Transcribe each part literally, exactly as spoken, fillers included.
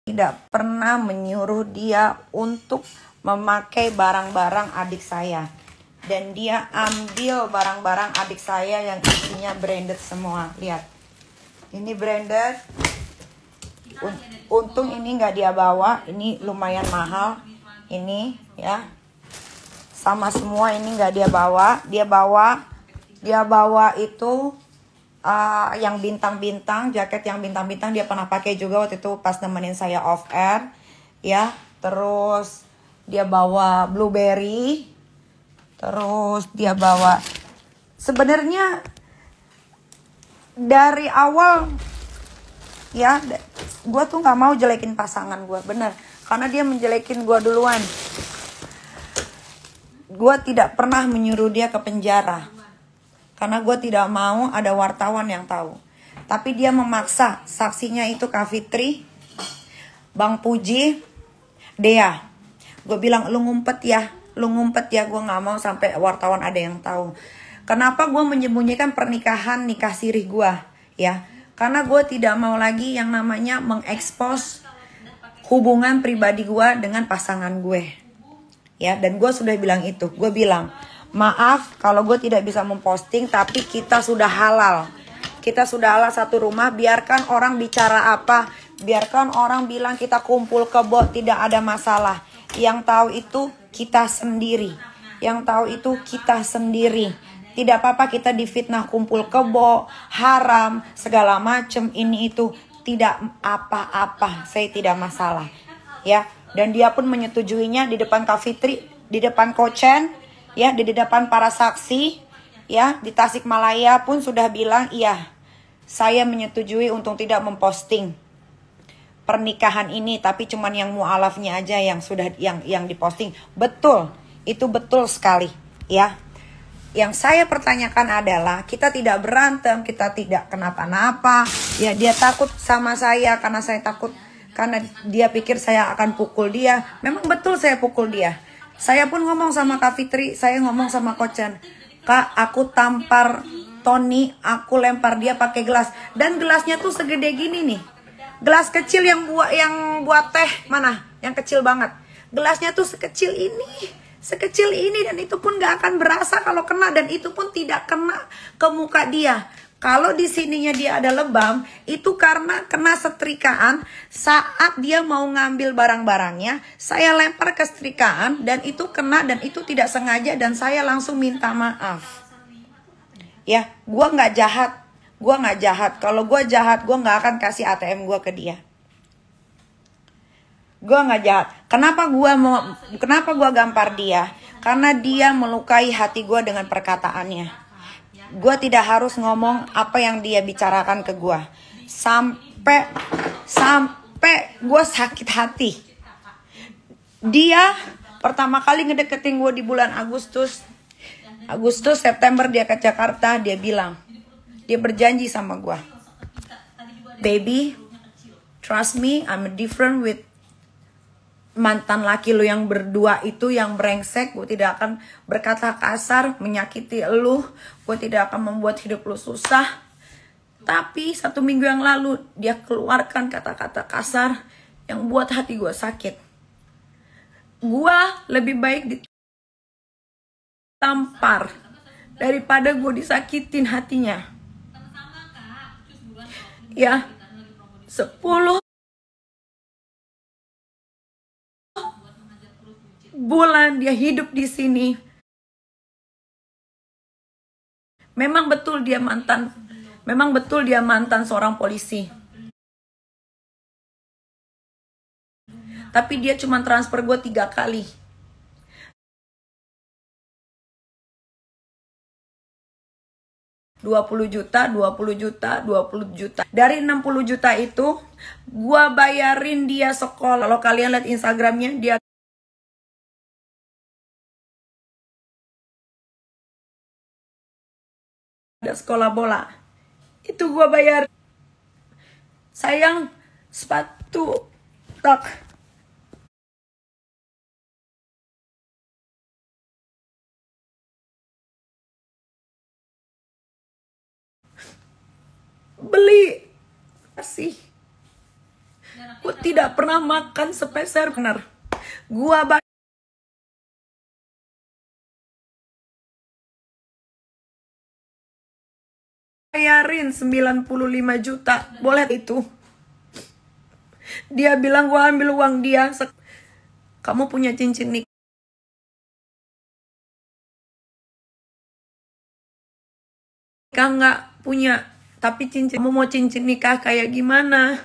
tidak pernah menyuruh dia untuk memakai barang-barang adik saya. Dan dia ambil barang-barang adik saya yang isinya branded semua. Lihat. Ini branded. Untung ini nggak dia bawa. Ini lumayan mahal. Ini ya. Sama semua ini nggak dia bawa. Dia bawa. Dia bawa itu uh, yang bintang-bintang. Jaket yang bintang-bintang dia pernah pakai juga waktu itu pas nemenin saya off air. Ya. Terus dia bawa blueberry. Terus dia bawa, sebenarnya dari awal ya, gue tuh nggak mau jelekin pasangan gue, bener, karena dia menjelekin gue duluan. Gue tidak pernah menyuruh dia ke penjara, karena gue tidak mau ada wartawan yang tahu. Tapi dia memaksa, saksinya itu Kak Fitri, Bang Puji, Dea. Gue bilang lu ngumpet ya. Lu ngumpet ya, gue gak mau sampai wartawan ada yang tahu. Kenapa gue menyembunyikan pernikahan nikah sirih gue? Ya, karena gue tidak mau lagi yang namanya mengekspos hubungan pribadi gue dengan pasangan gue. Ya, dan gue sudah bilang itu. Gue bilang, maaf kalau gue tidak bisa memposting, tapi kita sudah halal. Kita sudah halal satu rumah, biarkan orang bicara apa. Biarkan orang bilang kita kumpul kebo, tidak ada masalah. Yang tahu itu kita sendiri. Yang tahu itu kita sendiri. Tidak apa-apa kita difitnah kumpul kebo, haram, segala macam ini itu. Tidak apa-apa, saya tidak masalah. Ya, dan dia pun menyetujuinya di depan Kak Fitri, di depan Kochen, ya, di depan para saksi, ya, di Tasikmalaya pun sudah bilang, iya, saya menyetujui untuk tidak memposting pernikahan ini, tapi cuman yang mualafnya aja yang sudah yang yang diposting. Betul, itu betul sekali, ya. Yang saya pertanyakan adalah kita tidak berantem, kita tidak kenapa-napa. Ya, dia takut sama saya karena saya takut, karena dia pikir saya akan pukul dia. Memang betul saya pukul dia. Saya pun ngomong sama Kak Fitri, saya ngomong sama Kochen, Kak, aku tampar Tony, aku lempar dia pakai gelas, dan gelasnya tuh segede gini nih. Gelas kecil yang buat yang buat teh mana? Yang kecil banget. Gelasnya tuh sekecil ini, sekecil ini, dan itu pun gak akan berasa kalau kena, dan itu pun tidak kena ke muka dia. Kalau di sininya dia ada lebam, itu karena kena setrikaan saat dia mau ngambil barang-barangnya. Saya lempar ke setrikaan dan itu kena, dan itu tidak sengaja, dan saya langsung minta maaf. Ya, gua nggak jahat. Gue gak jahat. Kalau gue jahat, gue gak akan kasih A T M gue ke dia. Gue gak jahat. Kenapa gue mau, kenapa gue gampar dia? Karena dia melukai hati gue dengan perkataannya. Gue tidak harus ngomong apa yang dia bicarakan ke gue. Sampai, sampai gue sakit hati. Dia pertama kali ngedeketin gue di bulan Agustus. Agustus, September dia ke Jakarta, dia bilang, dia berjanji sama gue, baby, trust me, I'm different with mantan laki lu yang berdua itu yang brengsek. Gue tidak akan berkata kasar, menyakiti lu. Gue tidak akan membuat hidup lu susah. Tapi satu minggu yang lalu dia keluarkan kata-kata kasar yang buat hati gue sakit. Gue lebih baik ditampar daripada gue disakitin hatinya. Ya, sepuluh bulan dia hidup di sini. Memang betul dia mantan, memang betul dia mantan seorang polisi. Tapi dia cuma transfer gue tiga kali. dua puluh juta, dua puluh juta, dua puluh juta. Dari enam puluh juta itu, gua bayarin dia sekolah. Kalau kalian lihat Instagramnya, dia ada sekolah bola. Itu gua bayar. Sayang, sepatu tak. Beli. Kasih. Gue tidak pernah makan sepeser benar. Gue bayarin sembilan puluh lima juta. Boleh itu. Dia bilang gue ambil uang dia. Kamu punya cincin nikah nggak? Punya. Tapi cincin, kamu mau cincin nikah kayak gimana?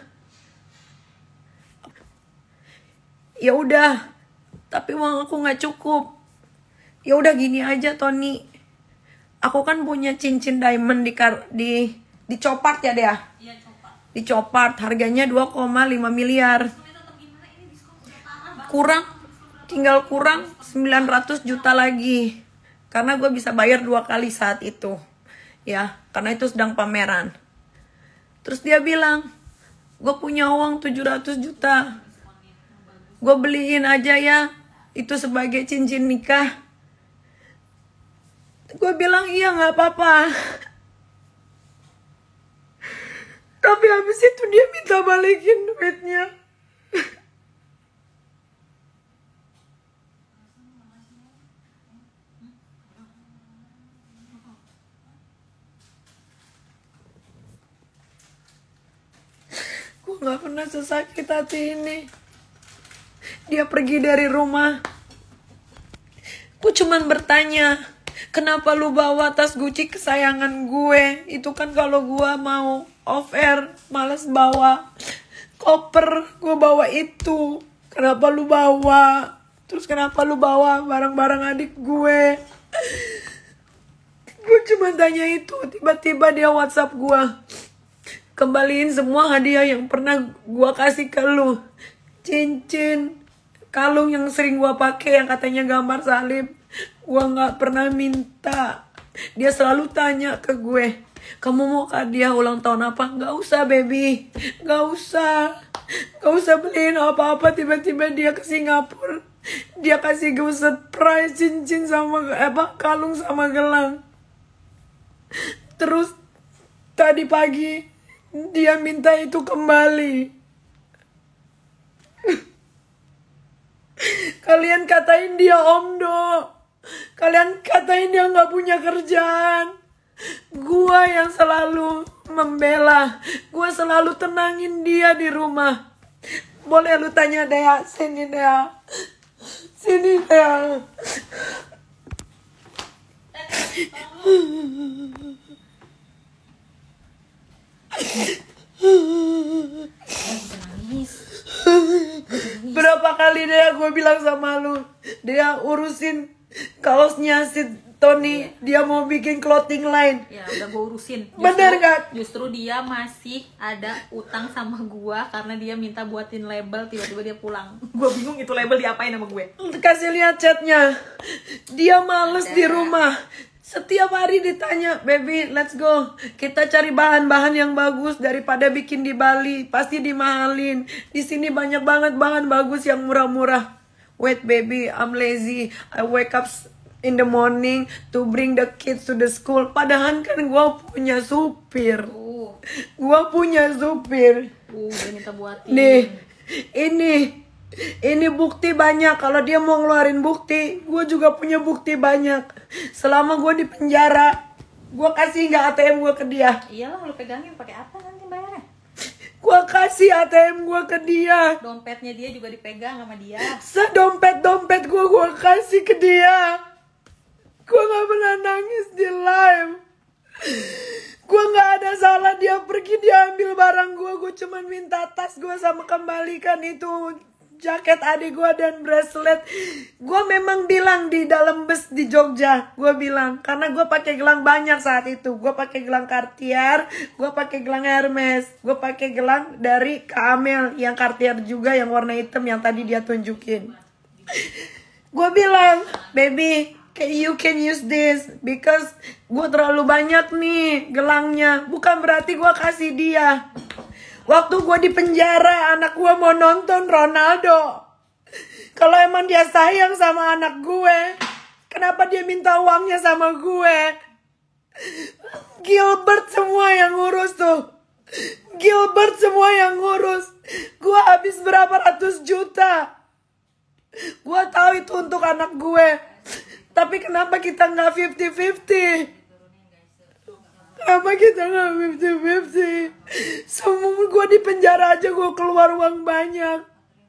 Ya udah, tapi uang aku nggak cukup. Ya udah gini aja Tony, aku kan punya cincin diamond di kar di dicopart ya dia. Iya, copart. Dicopart harganya dua koma lima miliar. Kurang, tinggal kurang sembilan ratus juta lagi. Karena gue bisa bayar dua kali saat itu. Ya, karena itu sedang pameran. Terus dia bilang, gue punya uang tujuh ratus juta. Gue beliin aja ya, itu sebagai cincin nikah. Gue bilang iya gak apa-apa. Tapi habis itu dia minta balikin duitnya. Gue gak pernah sesakit hati ini. Dia pergi dari rumah. Gue cuman bertanya, kenapa lu bawa tas Gucci kesayangan gue? Itu kan kalau gue mau off air, males bawa koper, gue bawa itu. Kenapa lu bawa? Terus kenapa lu bawa barang-barang adik gue? Gue cuma tanya itu. Tiba-tiba dia WhatsApp gue, kembaliin semua hadiah yang pernah gue kasih ke lu. Cincin, kalung yang sering gue pakai yang katanya gambar salib, gue nggak pernah minta. Dia selalu tanya ke gue, kamu mau hadiah ulang tahun apa? Nggak usah baby, nggak usah, nggak usah beliin apa-apa. Tiba-tiba dia ke Singapura, dia kasih gue surprise cincin sama apa kalung sama gelang. Terus tadi pagi dia minta itu kembali. Kalian katain dia omdo, kalian katain dia nggak punya kerjaan. Gua yang selalu membela, gua selalu tenangin dia di rumah. Boleh lu tanya Dea, sini Dea, sini Dea. Berapa kali Dea gue bilang sama lu, Dea urusin kaosnya si Tony, dia mau bikin clothing line. Ya udah gue urusin. Justru, bener gak? Justru dia masih ada utang sama gue karena dia minta buatin label, tiba-tiba dia pulang. Gue bingung itu label diapain sama gue. Kasih lihat chatnya, dia males ada di rumah. Setiap hari ditanya, baby let's go, kita cari bahan-bahan yang bagus daripada bikin di Bali, pasti dimahalin. Di sini banyak banget bahan bagus yang murah-murah. Wait baby, I'm lazy, I wake up in the morning to bring the kids to the school. Padahal kan gue punya supir, uh. gue punya supir. Uh, dia minta buatin. Nih, ini. Ini bukti banyak. Kalau dia mau ngeluarin bukti, gue juga punya bukti banyak. Selama gue di penjara, gue kasih nggak A T M gue ke dia. Iyalah, lu pegangin pakai apa nanti bayarnya? Gue kasih A T M gue ke dia. Dompetnya dia juga dipegang sama dia. Sedompet dompet gue gue kasih ke dia. Gue nggak pernah nangis di live. Gue nggak ada salah, dia pergi dia ambil barang gue. Gue cuma minta tas gue sama kembalikan itu jaket adik gue dan bracelet. Gue memang bilang di dalam bus di Jogja, gue bilang karena gue pakai gelang banyak saat itu. Gue pakai gelang Cartier, gue pakai gelang Hermes, gue pakai gelang dari Kak Amel yang Cartier juga yang warna hitam yang tadi dia tunjukin. Gue bilang, baby, you can use this because gue terlalu banyak nih gelangnya. Bukan berarti gue kasih dia. Waktu gue di penjara, anak gue mau nonton Ronaldo. Kalau emang dia sayang sama anak gue, kenapa dia minta uangnya sama gue? Gilbert semua yang ngurus tuh. Gilbert semua yang ngurus. Gue habis berapa ratus juta. Gue tahu itu untuk anak gue. Tapi kenapa kita nggak fifty fifty? Kenapa kita nggak fifty fifty? Semua gue di penjara aja gue keluar uang banyak.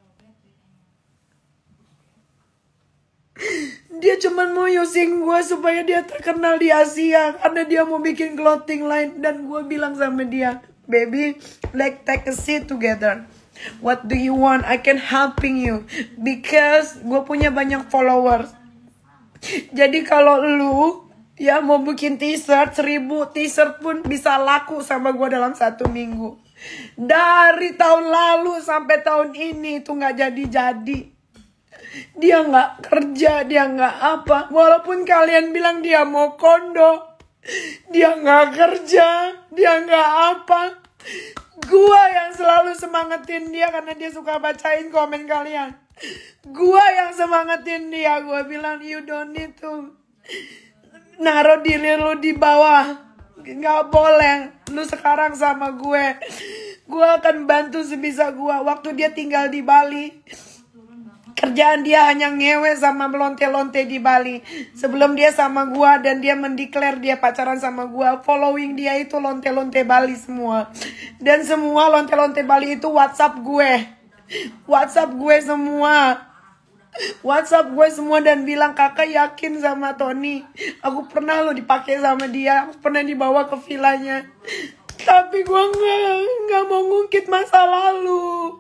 Dia cuman mau using gue supaya dia terkenal di Asia. Karena dia mau bikin clothing line. Dan gue bilang sama dia, baby, let's take a seat together. What do you want? I can helping you. Because gue punya banyak followers. Jadi kalau lu ya mau bikin t-shirt, seribu t-shirt pun bisa laku sama gue dalam satu minggu. Dari tahun lalu sampai tahun ini tuh gak jadi-jadi. Dia gak kerja, dia gak apa. Walaupun kalian bilang dia mau kondo, dia gak kerja, dia gak apa. Gua yang selalu semangatin dia karena dia suka bacain komen kalian. Gua yang semangatin dia. Gua bilang, you don't need to naruh diri lu di bawah. Gak boleh. Lu sekarang sama gue. Gue akan bantu sebisa gue. Waktu dia tinggal di Bali, kerjaan dia hanya ngewe sama melonte-lonte di Bali. Sebelum dia sama gue dan dia mendeklar dia pacaran sama gue, following dia itu lonte-lonte Bali semua. Dan semua lonte-lonte Bali itu WhatsApp gue. WhatsApp gue semua. WhatsApp gue semua dan bilang, kakak yakin sama Tony. Aku pernah lo dipakai sama dia. Aku pernah dibawa ke villanya. Tapi gue gak, gak mau ngungkit masa lalu.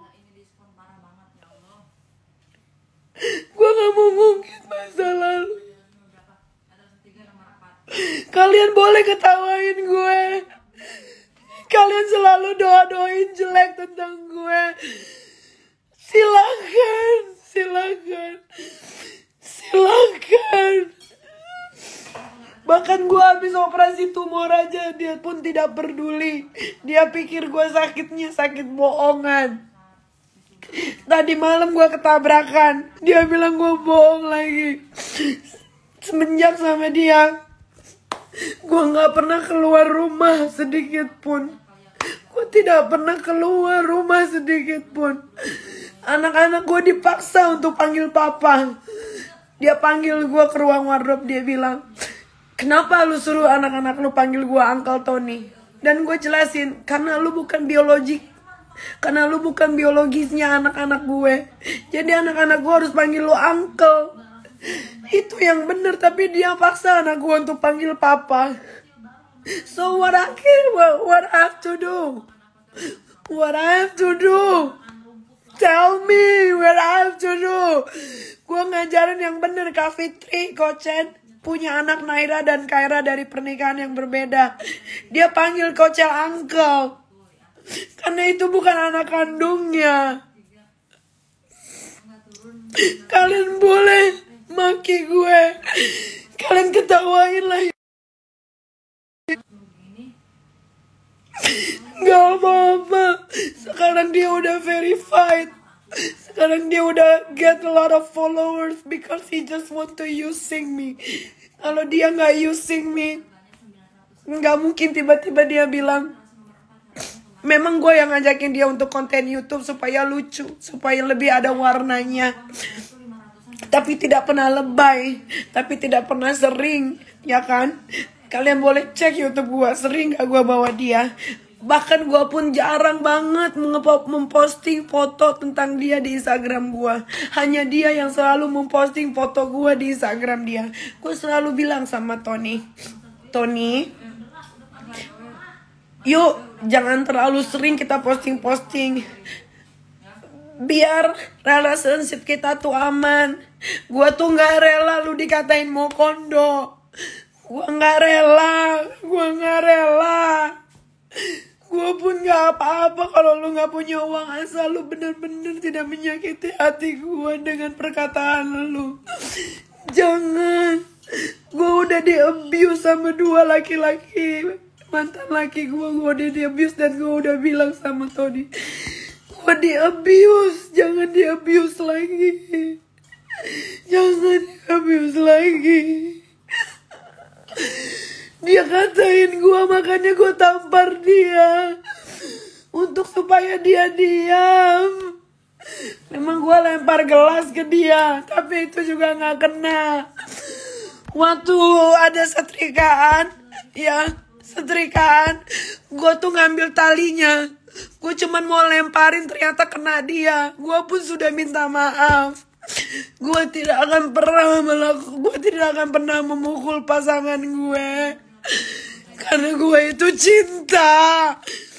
Gue gak mau ngungkit masa lalu. Kalian boleh ketawain gue. Kalian selalu doa-doain jelek tentang gue. Silakan, silakan, silakan. Bahkan gue habis operasi tumor aja, dia pun tidak peduli. Dia pikir gue sakitnya sakit bohongan. Tadi malam gue ketabrakan, dia bilang gue bohong lagi. Semenjak sama dia, gue gak pernah keluar rumah sedikit pun. Gue tidak pernah keluar rumah sedikit pun. Anak-anak gue dipaksa untuk panggil papa. Dia panggil gue ke ruang wardrobe. Dia bilang, kenapa lu suruh anak-anak lu panggil gue Uncle Tony? Dan gue jelasin, karena lu bukan biologik. Karena lu bukan biologisnya anak-anak gue. Jadi anak-anak gue harus panggil lu Uncle. Itu yang bener. Tapi dia paksa anak gue untuk panggil papa. So what I can, what, what I have to do? What I have to do? Tell me what I have to do. Gue ngajarin yang bener. Kak Fitri, Kocen punya anak Naira dan Kaira dari pernikahan yang berbeda. Dia panggil Kocel uncle. Karena itu bukan anak kandungnya. Kalian boleh maki gue. Kalian ketawain lah. Gak apa-apa. Sekarang dia udah verified. Sekarang dia udah get a lot of followers because he just want to using me. Kalau dia gak using me, gak mungkin tiba-tiba dia bilang, memang gue yang ngajakin dia untuk konten YouTube supaya lucu, supaya lebih ada warnanya. Tapi tidak pernah lebay, tapi tidak pernah sering, ya kan? Kalian boleh cek YouTube gue, sering gak gue bawa dia. Bahkan gue pun jarang banget memposting foto tentang dia di Instagram gue. Hanya dia yang selalu memposting foto gue di Instagram dia. Gue selalu bilang sama Tony, Tony, yuk jangan terlalu sering kita posting-posting. Biar relationship kita tuh aman. Gue tuh gak rela lu dikatain mau kondo. Gue gak rela. Gue gak rela. Gue pun gak apa-apa kalau lu gak punya uang. Asal lu bener-bener tidak menyakiti hati gue dengan perkataan lu. Jangan. Gue udah di-abuse sama dua laki-laki. Mantan laki gue, gue udah di-abuse. Dan gue udah bilang sama Tony, gue di-abuse. Jangan di-abuse lagi. Jangan di-abuse lagi. Dia katain gue, makanya gue tampar dia. supaya dia diam. Memang gue lempar gelas ke dia, tapi itu juga gak kena. Waktu ada setrikaan, ya setrikaan, gue tuh ngambil talinya. Gue cuman mau lemparin, ternyata kena dia. Gue pun sudah minta maaf. Gue tidak akan pernah melakukan, gue tidak akan pernah memukul pasangan gue. Karena gue itu cinta.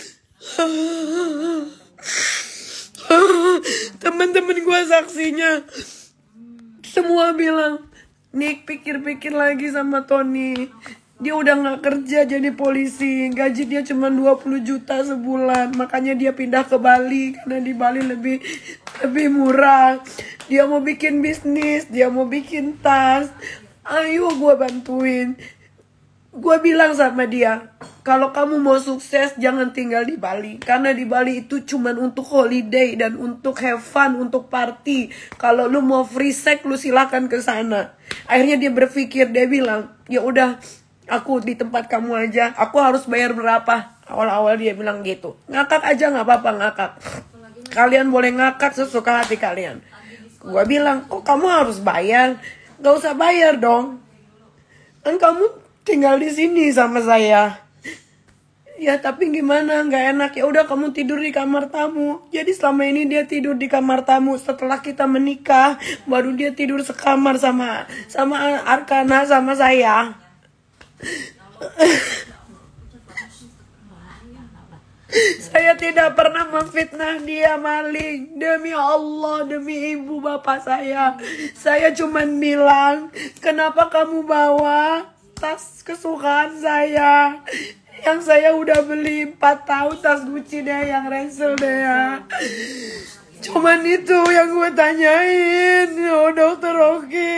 Teman-teman gue saksinya. Semua bilang, Nick pikir-pikir lagi sama Tony. Dia udah gak kerja jadi polisi. Gaji dia cuma dua puluh juta sebulan. Makanya dia pindah ke Bali. Karena di Bali lebih lebih murah. Dia mau bikin bisnis. Dia mau bikin tas. Ayo gue bantuin. Gue bilang sama dia, kalau kamu mau sukses jangan tinggal di Bali. Karena di Bali itu cuman untuk holiday dan untuk have fun, untuk party. Kalau lu mau free sex lu silakan ke sana. Akhirnya dia berpikir, dia bilang, ya udah aku di tempat kamu aja. Aku harus bayar berapa? Awal-awal dia bilang gitu. Ngakak aja nggak apa-apa ngakak. Kalian boleh ngakak sesuka hati kalian. Gue bilang, kok kamu harus bayar? Gak usah bayar dong. Kan kamu tinggal di sini sama saya. Ya tapi gimana, nggak enak. Ya udah kamu tidur di kamar tamu. Jadi selama ini dia tidur di kamar tamu. Setelah kita menikah, baru dia tidur sekamar sama sama Arkana sama saya. Saya tidak pernah memfitnah dia, maling. Demi Allah, demi ibu bapak saya. Saya cuman bilang, kenapa kamu bawa tas kesukaan saya yang saya udah beli empat tahun, tas Gucci deh, yang Ransel deh ya. Cuman itu yang gue tanyain. Oh dokter Oki.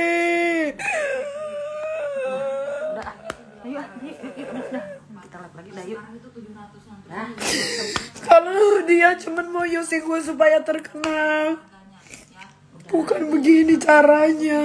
Udah, ayo, yuk, yuk, yuk, udah, kita lihat lagi, dah, yuk. Nah, Kalau dia cuman mau usik gue supaya terkenal, bukan begini caranya.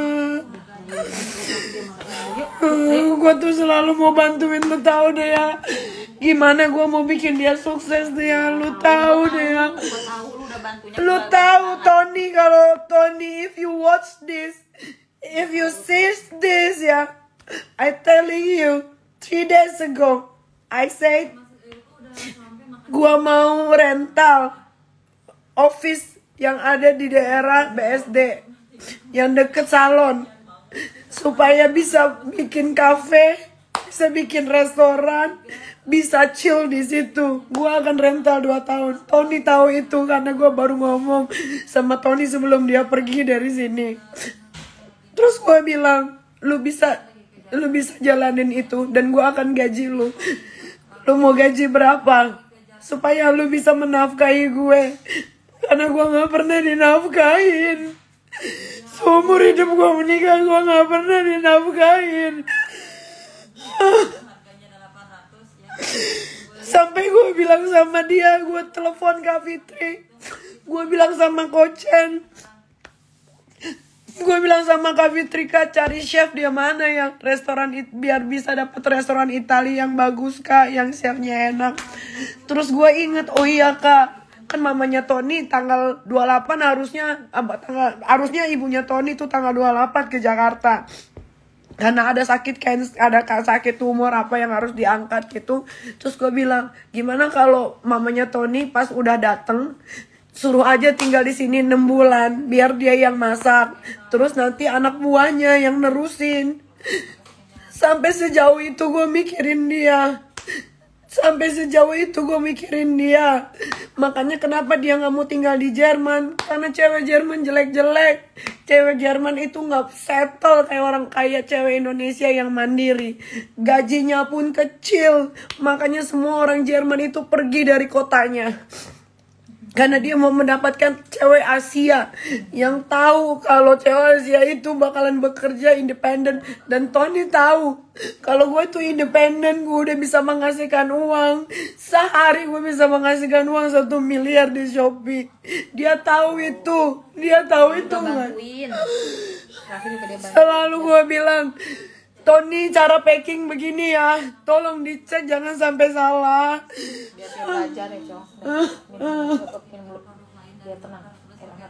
Uh, gue tuh selalu mau bantuin, lu tahu deh ya. Gimana gue mau bikin dia sukses deh ya, lu tahu deh ya. Lu tahu Tony, kalau Tony, if you watch this, if you see this ya, I telling you, three days ago, I said, gue mau rental office yang ada di daerah B S D, yang deket salon. Supaya bisa bikin kafe, bisa bikin restoran, bisa chill di situ. Gue akan rental dua tahun. Tony tahu itu karena gue baru ngomong sama Tony sebelum dia pergi dari sini. Terus gue bilang, lu bisa, lu bisa jalanin itu dan gue akan gaji lu. Lu mau gaji berapa? Supaya lu bisa menafkahi gue. Karena gue gak pernah dinafkahin. Seumur hidup gue menikah, gue gak pernah dinafkahin. Sampai gue bilang sama dia, gue telepon Kak Fitri, gue bilang sama Kochen, gue bilang sama Kak Fitri, Kak cari chef dia mana yang restoran it, biar bisa dapat restoran Italia yang bagus Kak, yang chefnya enak. Terus gue inget, oh iya Kak, kan mamanya Tony tanggal dua puluh delapan harusnya abah, tanggal, harusnya ibunya Tony tuh tanggal dua puluh delapan ke Jakarta. Karena ada sakit cancer, ada sakit tumor apa yang harus diangkat gitu. Terus gue bilang, gimana kalau mamanya Tony pas udah dateng, suruh aja tinggal di sini enam bulan biar dia yang masak. Terus nanti anak buahnya yang nerusin. Sampai sejauh itu gue mikirin dia. Sampai sejauh itu gue mikirin dia. Makanya kenapa dia gak mau tinggal di Jerman. Karena cewek Jerman jelek-jelek. Cewek Jerman itu gak settle kayak orang kaya. Cewek Indonesia yang mandiri. Gajinya pun kecil. Makanya semua orang Jerman itu pergi dari kotanya. Karena dia mau mendapatkan cewek Asia yang tahu kalau cewek Asia itu bakalan bekerja independen. Dan Tony tahu kalau gue tuh independen, gue udah bisa menghasilkan uang. Sehari gue bisa menghasilkan uang satu miliar di Shopee. Dia tahu itu, dia tahu itu nggak? Selalu gue bilang, Tony, cara packing begini ya. Tolong dicek jangan sampai salah. Biar dia belajar ya, Cong. Minum, tutup, minum dulu. Biar tenang. Eh, tenang.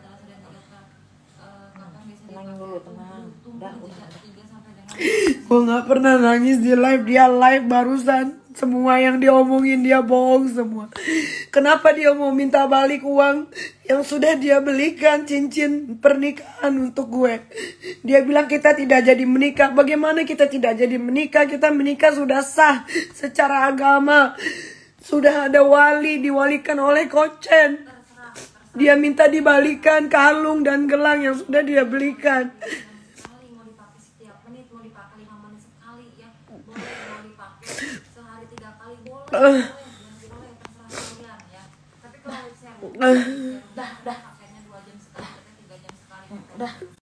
Tenangin dulu, tenang. Udah, udah, udah. Gue gak pernah nangis di live. Dia live barusan. Semua yang dia omongin dia bohong semua. Kenapa dia mau minta balik uang yang sudah dia belikan cincin pernikahan untuk gue? Dia bilang kita tidak jadi menikah. Bagaimana kita tidak jadi menikah? Kita menikah sudah sah secara agama. Sudah ada wali, diwalikan oleh Kocen. Dia minta dibalikan kalung dan gelang yang sudah dia belikan. Uh, uh, Dah, dah. Dah.